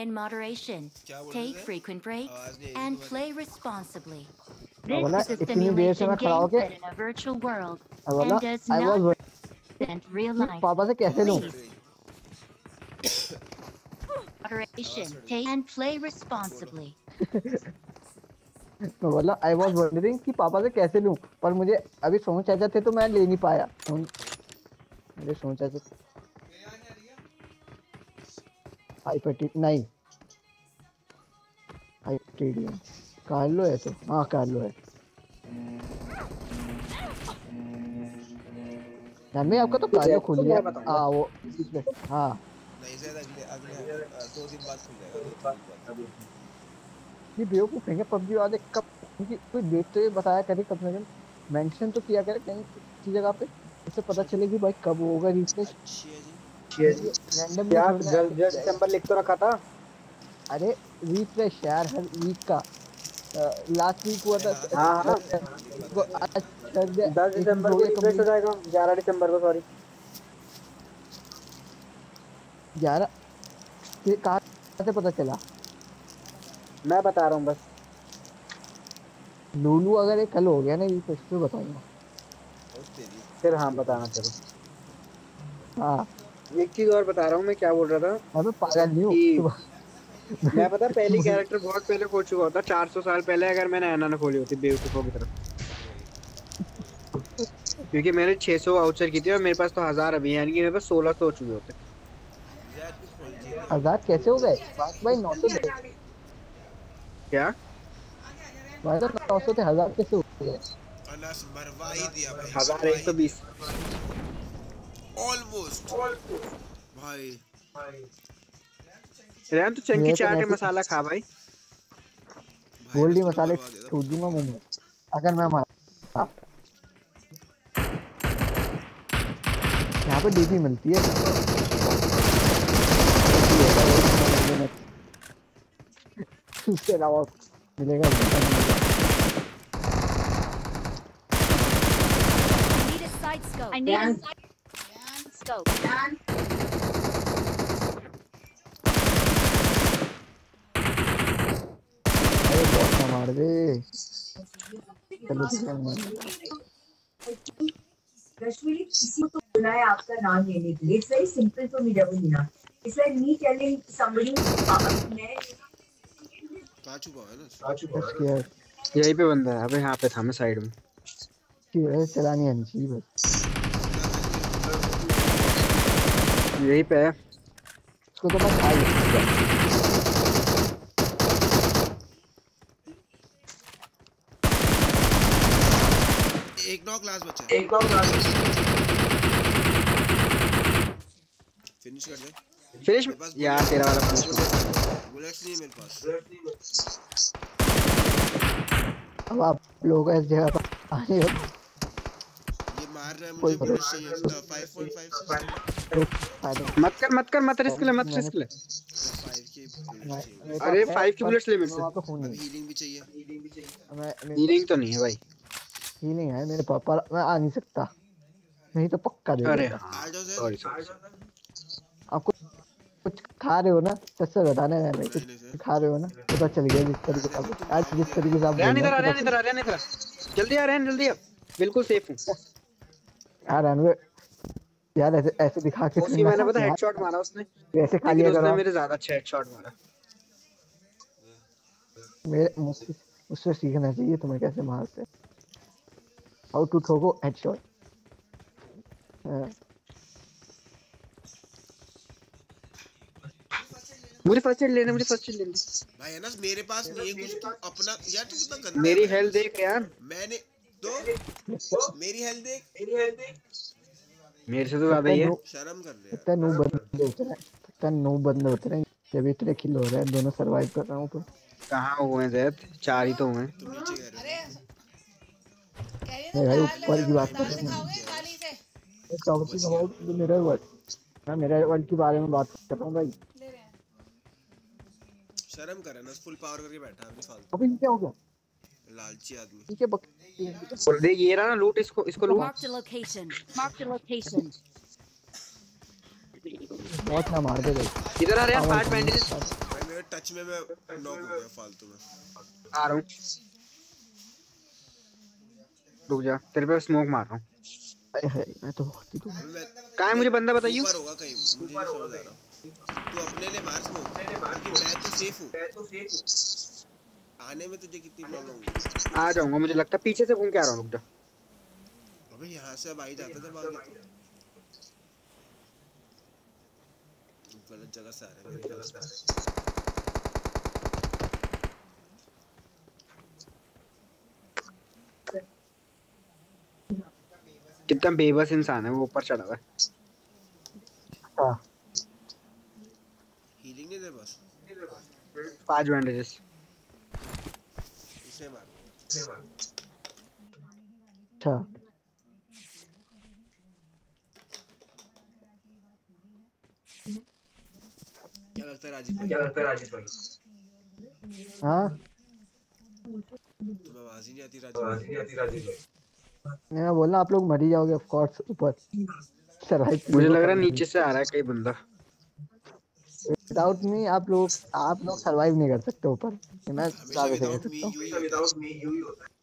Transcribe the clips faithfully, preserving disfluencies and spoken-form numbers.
in moderation, take frequent breaks, and play responsibly. This बोला is a इतनी देर से simulation मैं खड़ा game होके set in a virtual world बोला and does I was not represent real life. पापा से कैसे लूं Please, moderation, take and play responsibly. मैं बोला आई वाज वंडरिंग कि पापा से कैसे लूं, पर मुझे अभी सोच चाचा थे तो मैं ले नहीं पाया। मुझे सोच चाचा हाइपरटी नहीं हाइपरटीडियम कार्लो है तो हाँ कार्लो है। यार मैं आपका तो कार्लो खुल गया। हाँ वो हाँ नहीं शायद अगले अगले दो दिन बाद खुल जाएगा। ये बेवकूफ है पबजी वाले, कब कोई देख तो ये बताया करे, कब ना मेंशन तो किया करे कहीं किसी जगह पे, इससे पता चलेगी भाई कब होगा रिफ्रेश। रैंडम यार जल्द जल्द दिसंबर लिख तो रखा था। अरे रिफ्रेश यार हर वीक का, लास्ट वीक हुआ था। हाँ हाँ दस दिसंबर को रिफ्रेश हो जाएगा, ग्यारह दिसंबर को सॉरी ग्यारह कहाँ से पता चला? मैं बता रहा हूँ बस। लूलू अगर ये कल हो गया ना रिफ्रेश तो बताऊंगा फिर। हाँ बताना चलो। हाँ एक चीज और बता रहा हूँ मैं, क्या बोल रहा था अबे पागल नहीं हूँ मैं पता पहली कैरेक्टर बहुत पहले खोल चुका होता, चार सौ साल पहले अगर मैंने ऐना ना खोली होती बेवकूफों की तरफ, क्योंकि मैंने छह सौ वाउचर की थी और मेरे पास तो हजार अभी, यानी कि मेरे पास सोलह सौ हो चुके होते। हजार कैसे हो गए भाई? नौ सौ क्या भाई तो नौ सौ थे, हजार कैसे हो गए? अनस मरवा ही दिया भाई। हजार एक सौ बीस ऑलमोस्ट भाई। रेन तो चंकी चाट के मसाला खा भाई। गोल्डी मसाले ठूक दूंगा मुंह में अगर मैं मारा। यहाँ पे डीपी मिलती है उसके अलावा मिलेगा। I need a side scope. अरे बहुत ना मार दे। चलो रश्मि किसी को बुलाया आपका नाम लेने के लिए, it's very simple for me Debolina, it's like me telling somebody मैं कहां छुपा है ना? बस यहीं पे बंदा है। अबे यहाँ पे था मैं साइड में। कि चलानी है नहीं बस यहीं पे है। इसको तो मैं खा लूंगा। एक नॉक क्लास बचा, एक और क्लास फिनिश कर दे। फिनिश यार तेरा वाला फिनिश। बुलेट्स नहीं मेरे पास। अब आप लोग इस जगह पर आने हो, ये मार रहा है मुझे, बुलेट्स चाहिए। फाइव पॉइंट फाइव मत कर मत कर मत रिस्क ले मत रिस्क ले। फाइव की अरे फाइव की बुलेट्स ले मेरे से। हीलिंग भी चाहिए। हीलिंग भी चाहिए। मैं हीलिंग तो नहीं है भाई। हीलिंग है मेरे पापा, मैं आ नहीं सकता, नहीं तो पक्का दे। अरे सॉरी सॉरी। आपको कुछ खा रहे हो ना, सच से बताना है भाई, कुछ खा रहे हो ना? पता चल गया जिस तरीके से आज जिस तरीके से आप रहने इधर आ रहने इधर आ रहने इधर जल्दी आ रहने जल्दी। अब बिल्कुल सेफ हूं यार अनवर यार, ऐसे ऐसे दिखा के उसी मैंने पता हेडशॉट मारा उसने, वैसे खा लिया करो। उसने मेरे ज्यादा अच्छा हेडशॉट मारा। मेरे मुझसे उससे सीखना चाहिए तुम्हें कैसे मारते, हाउ टू थ्रो हेडशॉट। मुझे फर्स्ट एड लेने मुझे फर्स्ट एड लेने भाई है ना, मेरे पास नहीं है कुछ। तू अपना यार, तू कितना गंदा। मेरी हेल्थ देख यार। मैंने तो मेरी हेल्थ देख, मेरी हेल्थ देख। मेरे से तो ज्यादा ही है। शर्म कर ले यार। इतना नो बंदे होते हैं, इतना नो बंदे होते हैं जब इतने किल हो रहे हैं, दोनों सरवाइव कर रहा हूं। तो कहां हुए हैं जैद? चार ही तो हुए। तुम नीचे कह रहे हो। मैं भाई ऊपर की बात कर रहा हूं, एक टॉपिक अबाउट मेरा वर्ल्ड। मैं मेरा वर्ल्ड के बारे में बात कर रहा हूं भाई। शर्म कर ना, फुल पावर करके बैठा है फालतू। अभी क्या हो गया? लालची आदमी। ठीक है बोल दे ये रहा ना, लूट इसको इसको लूट। Mark the location. Mark the location. बहुत ना मार दे भाई। इधर आ रहे हैं पांच बैंडेजेस। भाई मेरे टच में मैं नॉक हो गया फालतू में। आ रहा हूँ, रुक जा, तेरे पे स्मोक मार रहा हूँ। अरे है मैं तो बहुत ही दूर। कहाँ है मुझे बंदा बताइए। ऊपर होगा कहीं, मुझे नहीं समझ आ रहा। तू अपने लिए मार स्मोक, क्योंकि मैं तो सेफ हूँ। आने में तुझे कितनी प्रॉब्लम होगी? आ जाऊंगा, मुझे लगता है पीछे से घूम के आ रहा हूँ, रुक जा। अबे यहाँ से अब आ ही जाता था भाग के। गलत जगह से आ रहे हैं, मेरी गलत है। कितना बेबस इंसान है वो, ऊपर चढ़ा हुआ है। हाँ हीलिंग नहीं दे बस। पांच बैंडेजेस। इसे मार। अच्छा क्या लगता है राजीव भाई? क्या लगता है राजेश भाई? हाँ तुम्हें आवाज ही नहीं आती राजीव भाई? नहीं आती राजेश भाई। मैं बोलना आप लोग मर ही जाओगे ऑफ कोर्स ऊपर। सर्वाइव मुझे लग रहा है नीचे से आ रहा है कई बंदा। विदाउट मी आप लोग आप लोग सर्वाइव नहीं कर सकते ऊपर, मैं हमेशा ज्यादा से कर विदाउट मी सकता हूँ। यू ही होता है। विदाउट मी यू ही होता है।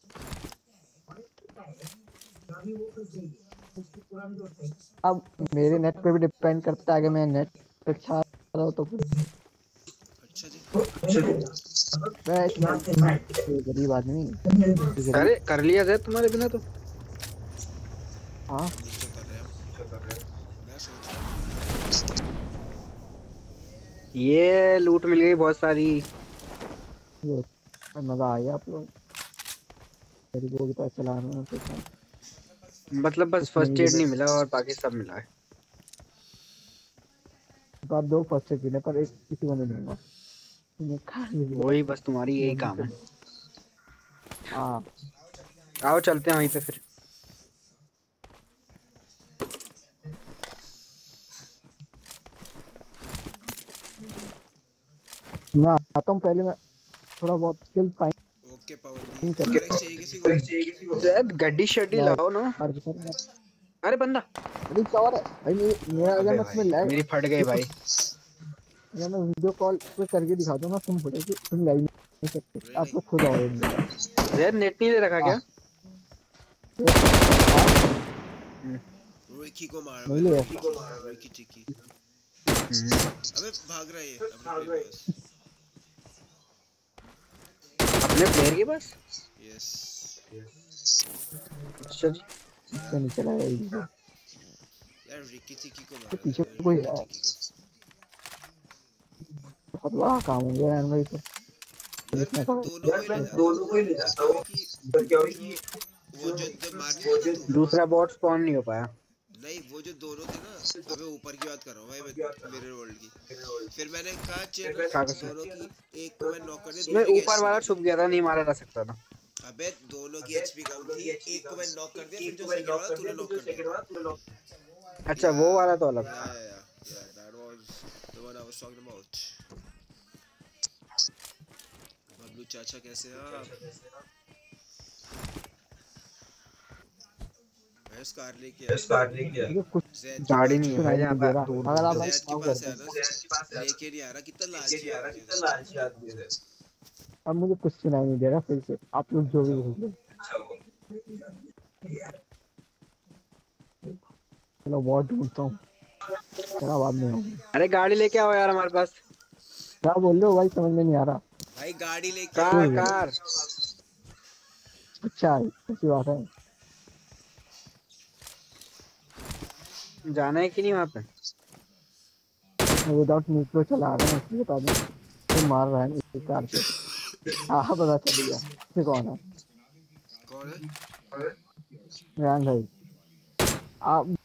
अब मेरे नेट पे भी डिपेंड करता है, अगर मैं नेट पे छा रहा हूँ तो फिर अच्छा जी। मैं इतना गरीब आदमी। अरे कर लिया जाए तुम्हारे बिना तो। हाँ नीचे कर रहे हैं मैं सोच रहा हूँ। ये लूट मिल गई बहुत सारी। ये मजा आ गया आप लोग मेरी को तो चला रहे हैं। मतलब बस फर्स्ट एड नहीं मिला और बाकी सब मिला है। तो आप दो फर्स्ट एड मिले पर एक किसी को नहीं दूंगा। वही बस तुम्हारी यही काम है। हाँ आओ चलते हैं वहीं पे फिर। मैं आता हूँ, पहले मैं थोड़ा बहुत स्किल फाइन ओके पावर चाहिए किसी को? गड्डी शड्डी लाओ ना। अरे बंदा, अरे क्या हो रहा है भाई? मेरा अगर मैं तुम्हें लाइव मेरी फट गई भाई। अगर मैं वीडियो कॉल पे करके दिखा दूँ ना, तुम फटेगी, तुम लाइव नहीं सकते, आप लोग खुद आओगे। यार नेट नहीं ले रखा क्या? रोकी को मार नहीं ले रोकी चिकी। अबे भाग रहा है ये अपने प्लेयर के पास। अपने प्लेयर के पास? यस अच्छा जी। इससे नहीं चला है यार रिकी चिकी को मार। पीछे कोई है, बहुत बड़ा काम हो गया यार भाई। तो दोनों को ही ले जाता हूँ कि क्या हुई कि वो जो जब मारने दूसरा बॉट स्पॉन नहीं हो पाया। नहीं वो जो दोनों थे ना, अबे ऊपर की बात कर रहा हूँ भाई, मेरे वर्ल्ड की। फिर मैंने कहा चेक दोनों की, एक को मैं नॉक कर दिया, मैं ऊपर वाला छुप गया था, नहीं मारा जा सकता था। अबे दोनों की एचपी कम थी, एक को मैं नॉक कर दिया, फिर जो सेकंड वाला तूने नॉक कर दिया। अच्छा वो वाला तो अलग था। That was the one I was talking about. Bablu चाचा कैसे हैं आप? मैं स्कार लेके स्टार्ट नहीं किया। कुछ गाड़ी नहीं है यहाँ पे। अगर आप जैद के पास है ना, लेके नहीं आ रहा। कितना लालची आ रहा है, कितना लालची आदमी है। अब मुझे कुछ सुनाई नहीं दे रहा फिर से, आप लोग जो भी बोल। चलो बहुत ढूंढता हूँ, चलो बाद में होगी। अरे गाड़ी लेके आओ यार हमारे पास। क्या बोल रहे हो भाई, समझ में नहीं आ रहा। भाई गाड़ी लेके कार कार। अच्छा अच्छी बात है। जाना है कि नहीं वहाँ पे? विदाउट न्यूट्रो चला रहा है, इसलिए बता दूं तो मार रहा है इस कार से। हाँ पता चल गया ये कौन है। कौन है? रैन भाई आप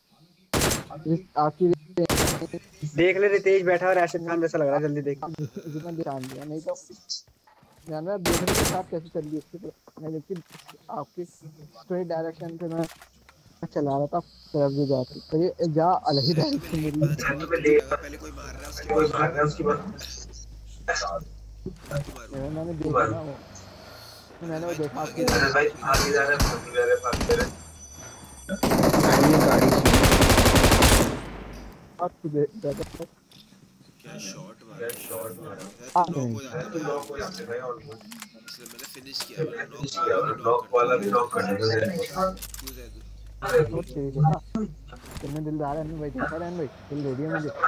आपकी देख ले रितेश बैठा और राशिद खान जैसा लग रहा है, जल्दी देख। जितना ध्यान दिया नहीं तो जानवर देखने के साथ कैसे चल रही है मैं, लेकिन आपकी स्ट्रेट डायरेक्शन पे मैं चला रहा था, तरफ भी जाती तो ये जा अलग ही डायरेक्शन में। पहले कोई मार रहा है उसके कोई मार रहा है उसके बाद मैंने देखा ना वो, मैंने वो देखा आपकी भाई आगे जा रहा है, भाग जा रहा है, भाग जा रहा है। आपकी क्या शॉट मारा मारा शॉट मारा आ नॉक नहीं हो जाता है नॉक हो जाते भाई ऑलमोस्ट इसलिए मैंने फिनिश किया मैंने फिनिश नॉक किया नॉक वाला भी नॉक कर देगा तू दे तू वो तेरी देखा तुमने दिल आ रहा है भाई देखा रहा है भाई दिल दे दिया मुझे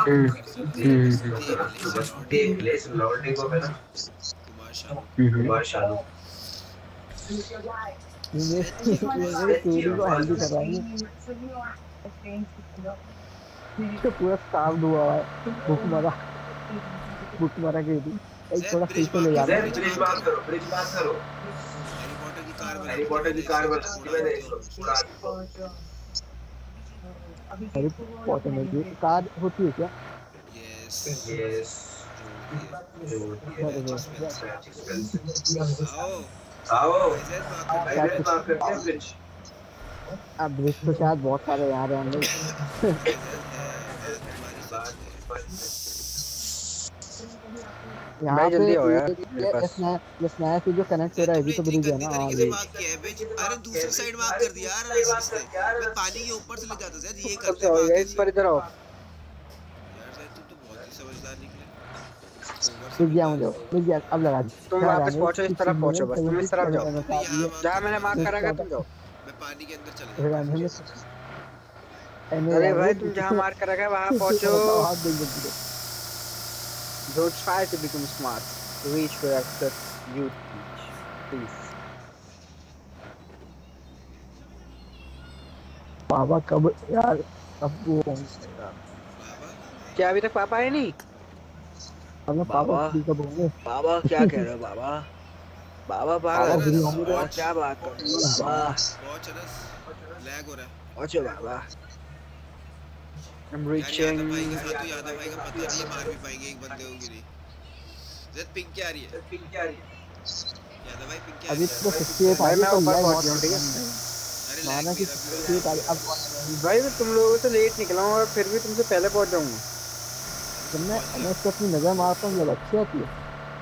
देख ले लॉर्डी को मेरा कुमार शानू कुमार शानू ये ये चोरी को हेल्दी कर रहा है तो पूरा स्टाफ हुआ है बुक मारा बुक मारा के दी एक थोड़ा पीछे ले जा रहा है ब्रिज पास करो ब्रिज पास करो हैरी पॉटर की कार बना हैरी पॉटर की कार बना मैंने उड़ा हैरी पॉटर में ये कार होती है क्या यस यस आओ आओ जैद मार भाई ब्रिज पास करते हैं ब्रिज अब ब्रिज तो शायद बहुत सारे यार हैं हम लोग यहाँ पे जल्दी आओ यार, ये- मेरे पास। ये स्नैप ये स्नैप से जो कनेक्ट हो रहा है अभी तो ब्रिज है ना हाँ तरीके से ये मार्क किया है बेच अरे दूसरी साइड मार्क कर दिया यार इसने मैं पानी के ऊपर से ले जाता जैद ये कब करते से आओ हैं गाइस पर इधर आओ यार जैद तुम तो बहुत ही समझदार निकले दिख गया मुझे दिख गया अब लगा दी तुम वापस पहुंचो इस तरफ पहुंचो बस तुम इस तरफ जाओ जहाँ मैंने मार्क करा था तुम जाओ मैं पानी के अंदर चला गया अरे भाई तुम जहाँ मार्क करा है वहाँ पहुंचो Don't try to become smart. Reach for that you teach. Please. पापा कब यार अब वो क्या अभी तक पापा है नहीं? अब मैं पापा बाबा। कब होंगे बाबा क्या कह रहे हो बाबा? बाबा पापा बाबा बुरी होंगे बाबा क्या बात कर रहे हो बाबा? बहुत चला लैग हो रहा है पहुंचो बाबा. I'm यार यादव reaching. भाई के साथ तो यादव भाई का पता नहीं है मार भी पाएंगे एक बंदे होंगे नहीं जैद पिंक क्या आ रही है पिंक क्या रही यादव भाई पिंक क्या आ अभी रही है तो सिक्सटी एट भाई आई मैं तो ऊपर यार पहुंच गया हूँ, ठीक है? अरे माना लैग कि मेरा भी सिक्सटी एट आई अब भाई मैं तुम लोगों से लेट निकला हूँ और फिर भी तुमसे पहले पहुंच जाऊंगा. जब मैं मैं उसको अपनी नजर मारता हूँ जब अच्छी आती है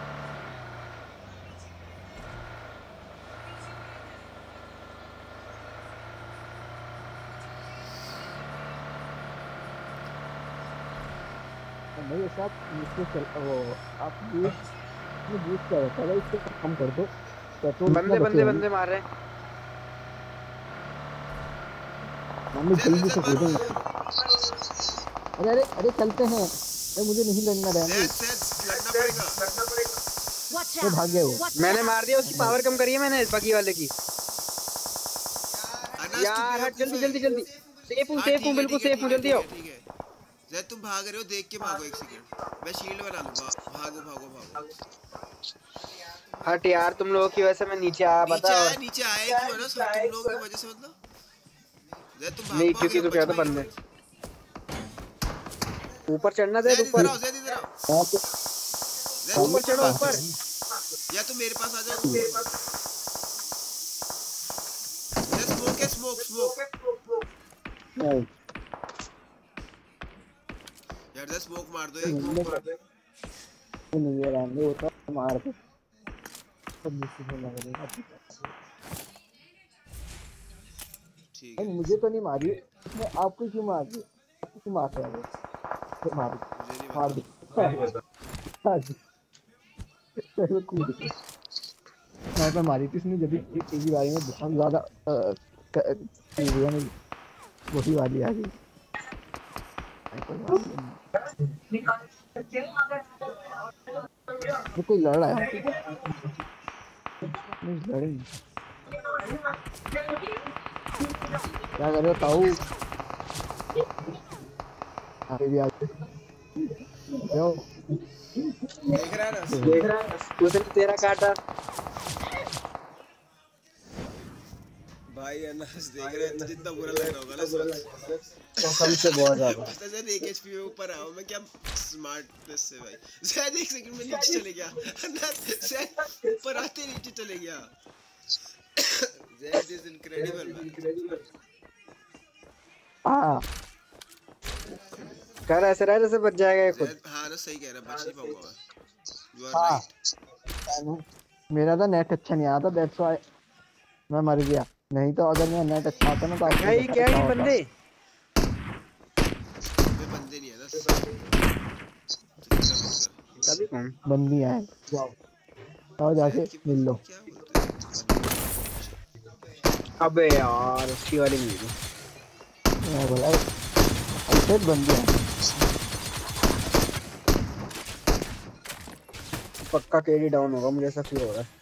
मेरे साथ इसको चल वो आप ये ये बूस्ट क्या होता है इसको कम कर दो पेट्रोल बंदे बंदे बंदे मार रहे हैं. मम्मी जल्दी से कूदेंगे अरे अरे अरे चलते हैं अरे मुझे नहीं लड़ना रहने जैद जैद लड़ना पड़ेगा लड़ना पड़ेगा Watch वो out! भाग गए वो Watch मैंने out! मार दिया उसकी पावर कम करी है मैंने बगी वाले की. अनाज यार तुम हट जल्दी बेवकूफ जल्दी है। जल्दी. सेफ हूँ हाँ, सेफ ठीक हूँ है, बिल्कुल ठीक है, सेफ हूँ ठीक जल्दी है, आओ. ठीक है जैद तुम भाग रहे हो देख के भागो एक सेकंड मैं शील्ड बना लूंगा भागो भागो भागो हट यार तुम लोगों की वजह से मैं नीचे आया नीचे बता. आया नीचे आया क्यों है ना सब तुम लोगों की वजह से मतलब जैद तुम भाग नहीं पाओगे क्योंकि तू क्या तो बच बंदे पाओगे? ऊपर चढ़ना दे जैद ऊपर. इधर आओ जैद इधर आओ यहाँ पे जैद तुम ऊपर चढ़ो ऊपर. या तो मेरे पास आ जाओ जैद स्मोक है स्मोक स्मोक नहीं यार जैद स्मोक मार दो एक ये नहीं है रहने होता मार के सब मुझसे लग रहा है ठीक नहीं है मुझे तो नहीं मारी उसने आपको क्यों मार दी आपको क्यों मार रहा है वो तो मार दो मुझे नहीं मार दो मार दो चलो कूद के मैं पे मारी थी उसने जब भी टीवी बारे में बहुत ज्यादा एरिया में वही वाली आ गई वो कोई लड़ रहा है नहीं लड़े नहीं क्या कर रहे हो ताऊ अरे भी आज यो देख रहा है ना देख रहा है उसने तेरा काटा. भाई अनाज देख रहे हैं तो जितना बुरा लग रहा होगा ना सोच कसम से बहुत ज्यादा. पता है एक एचपी में ऊपर आओ मैं क्या स्मार्टनेस से भाई शायद एक सेकंड में नीचे चले गया अनाज शायद ऊपर आते नीचे चले गया दैट इज इनक्रेडिबल हाँ कर ऐसे रहा है जैसे बच जाएगा ये खुद. हां ना सही कह रहा बच नहीं पाऊंगा मैं यू आर हाँ राइट मेरा तो नेट अच्छा नहीं आता दैट्स व्हाई मैं मर गया नहीं तो अगर मेरा नेट अच्छा आता ना तो आपको भाई पता क्या क्या ये होता। बंदे वे बंदे नहीं है ना तो फिक्र मत कर तभी कौन बंदी आए जाओ जाओ जाके मिल लो। क्या बोलते हैं? अबे यार उसकी वाली मिली मैं बोला ऐसे बंदी आए पक्का केडी डाउन होगा मुझे ऐसा फील हो रहा है।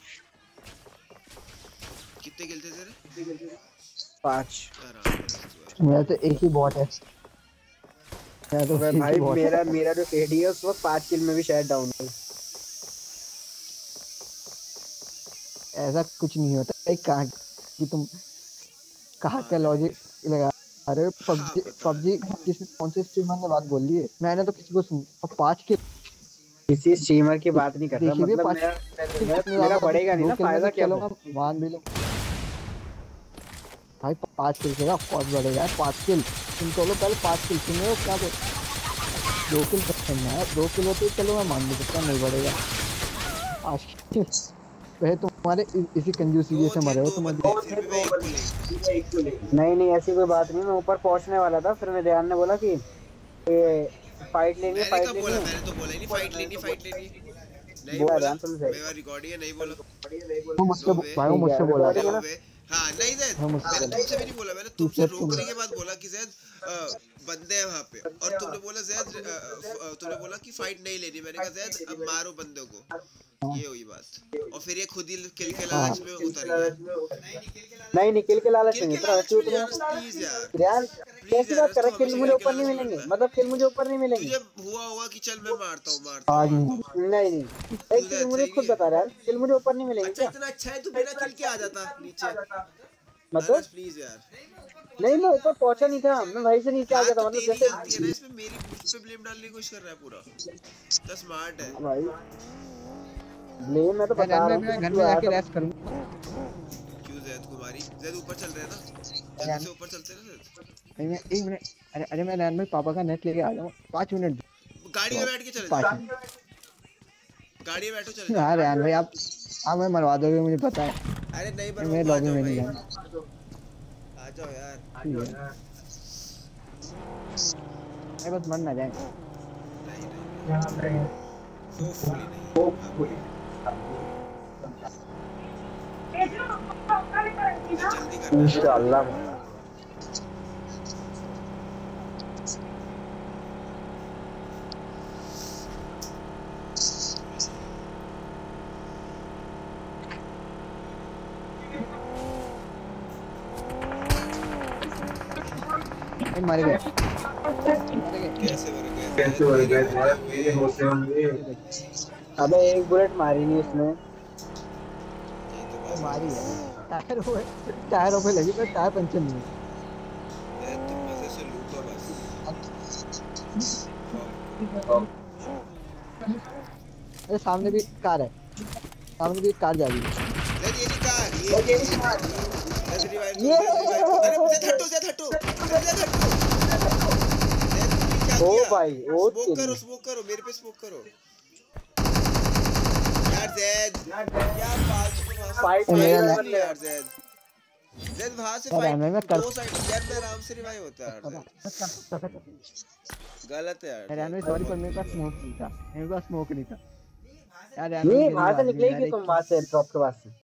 कितने किल थे तेरे? पाँच। मेरा तो एक ही बॉट है। मैं तो भाई भाई मेरा मेरा जो केडी है उस वक्त पाँच किल में भी शायद डाउन है। ऐसा कुछ नहीं होता। एक कहाँ कि तुम कहाँ का लॉजिक लगा रहे हो। पबजी पबजी किसी कौन से स्ट्रीमर ने बात बोली है? मैंने तो किसी को सुन और पाँच के किसी स्ट्रीमर की बात नहीं कर रहा मतलब पाँच मेरा मेरा बढ़ेगा नहीं ना फायदा क्या होगा? मान भी लो भाई पाँच किल से ऑफ कोर्स बढ़ेगा। पाँच किल तुम चलो पहले पाँच किल सुन रहे हो क्या? तो दो किल करना है। दो किल होते चलो मैं मान भी सकता नहीं बढ़ेगा। वह तुम्हारे इसी कंजूसी से मरे हो तुम। नहीं नहीं ऐसी कोई बात नहीं। मैं ऊपर पहुंचने वाला था फिर मेरे ध्यान ने बोला कि फाइट लेनी है फाइट लेनी है। मैंने तो बोला ही नहीं फाइट लेनी फाइट लेनी नहीं बोला बोला। ध्यान तुम सही मेरा रिकॉर्डिंग है नहीं बोला। वो मुझसे भाई वो मुझसे बोला था। हाँ नहीं जैद मैंने तुमसे भी नहीं बोला। मैंने तुमसे रोकने के बाद बोला कि जैद बंदे हैं वहाँ पे और तुमने बोला जैद तुमने बोला कि फाइट नहीं लेनी। मैंने कहा जैद अब मारो बंदों को। ये हुई बात और फिर ये खुद ही किल के लालच में उतर गया। नहीं नहीं किल के लालच नहीं उतरा। प्लीज यार यार कैसी बात कर रहा? किल मुझे ऊपर नहीं मिलेंगे मतलब किल मुझे ऊपर नहीं मिलेंगे। तुझे हुआ होगा कि चल मैं मारता हूँ मारता हूँ। नहीं नहीं एक किल मुझे खुद बता रहा है किल मुझे ऊपर नहीं मिलेंगे। अच्छा इतना अच्छा है तू बिना किल के आ जाता नीचे मतलब प्लीज यार। नहीं मैं ऊपर पहुंचा नहीं था। मैं वहीं से नीचे आ गया था मतलब जैसे है ना इसमें मेरी मुझ पे ब्लेम डालने की कोशिश कर रहा है पूरा। तो स्मार्ट है भाई ब्लेम मैं तो बता रहा हूं। मैं घर में जाके रेस्ट करूंगा। क्यों जैद कुमारी जैद ऊपर चल रहे हैं ना जल्दी से ऊपर चलते हैं ना जैद। नहीं मैं एक मिनट अरे अरे मैं रैन में पापा का नेट लेके आ जाऊं। पाँच मिनट गाड़ी में बैठ के चले पाँच गाड़ी में बैठो चले। हाँ रैन भाई आप हाँ मैं मरवा दोगे मुझे पता है। अरे नहीं पर मैं लॉबी में नहीं जाना। आ जाओ यार मैं बस मर ना जाए। नहीं नहीं होपफुली नहीं जल्दी कर इंशाल्लाह। मारे गए कैसे मर गए कैसे मर गए यार? मेरे होते होंगे। अबे एक बुलेट मारी नहीं उसने। मारी है टायर हुए टायरों पे लगी पर टायर पंचर नहीं है। तुम मजे से लूटो बस। अरे सामने भी कार है। सामने भी कार जा रही है। ये ये कार ये ये कार ये अरे मुझे हटो से हटो से हटो। ओ भाई ओ स्मोक करो स्मोक करो मेरे पे स्मोक करो यार जैद क्या बात फाइट नहीं यार जैद जैद वहां से फाइट दो साइड यार मैं आराम से रिवाइव होता है यार। गलत है यार रैन में सॉरी पर मेरे पास स्मोक नहीं था। मेरे पास स्मोक नहीं था यार। ये वहां से निकलेगी तुम वहां से ड्रॉप के पास से।